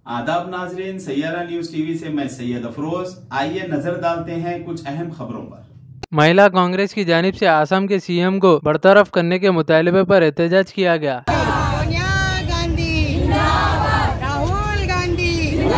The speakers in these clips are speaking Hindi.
आदाब नाजरीन, सैयारा न्यूज टीवी से मैं सैयद अफरोज। आइए नजर डालते हैं कुछ अहम खबरों पर। महिला कांग्रेस की जानिब से आसाम के सीएम को बरतरफ करने के मुतालबे पर एहतजाज किया गया। सोनिया गांधी, राहुल गांधी,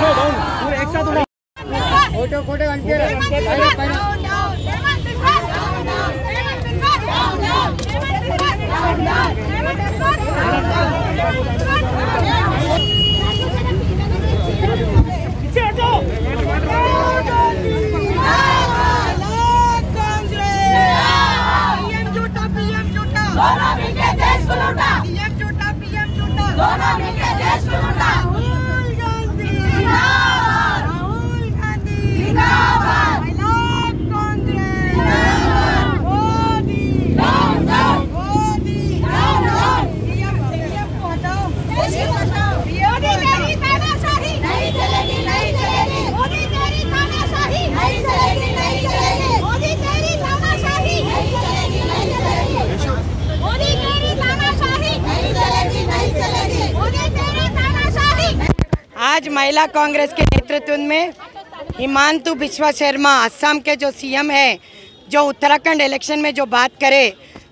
आज महिला कांग्रेस के नेतृत्व में हिमांशु बिस्वा शर्मा असम के जो सीएम है, जो उत्तराखंड इलेक्शन में जो बात करे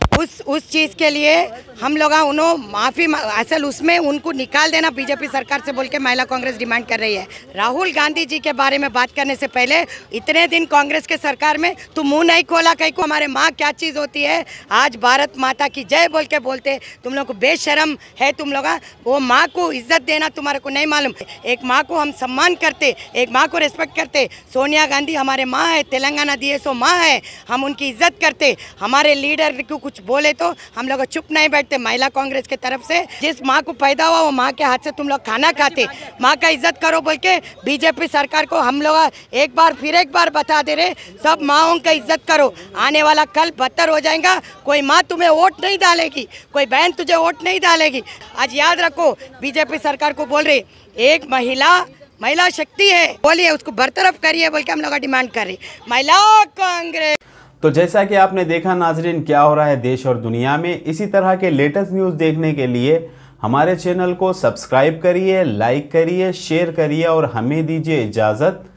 उस चीज़ के लिए हम लोग उन्होंने माफ़ी असल उसमें उनको निकाल देना बीजेपी सरकार से बोल के महिला कांग्रेस डिमांड कर रही है। राहुल गांधी जी के बारे में बात करने से पहले इतने दिन कांग्रेस के सरकार में तो मुंह नहीं खोला कहीं को हमारे माँ क्या चीज़ होती है। आज भारत माता की जय बोल के बोलते तुम लोग को बेशरम है। तुम लोग वो माँ को इज्जत देना तुम्हारे को नहीं मालूम। एक माँ को हम सम्मान करते, एक माँ को रिस्पेक्ट करते। सोनिया गांधी हमारे माँ है, तेलंगाना दिए सो माँ है, हम उनकी इज्जत करते। हमारे लीडर को कुछ बोले तो हम लोग चुप नहीं बैठते। महिला कांग्रेस की तरफ से जिस माँ को पैदा हुआ वो माँ के हाथ से तुम लोग खाना खाते। माँ का इज्जत करो बोल के बीजेपी सरकार को हम लोग एक बार बता दे रहे, सब माँओं का इज्जत करो। आने वाला कल बदतर हो जाएगा। कोई माँ तुम्हें वोट नहीं डालेगी, कोई बहन तुझे वोट नहीं डालेगी। आज याद रखो, बीजेपी सरकार को बोल रही एक महिला शक्ति है, बोलिए उसको बरतरफ करिए बोल के हम लोग डिमांड कर रही महिला कांग्रेस। तो जैसा कि आपने देखा नाजरीन, क्या हो रहा है देश और दुनिया में। इसी तरह के लेटेस्ट न्यूज़ देखने के लिए हमारे चैनल को सब्सक्राइब करिए, लाइक करिए, शेयर करिए और हमें दीजिए इजाज़त।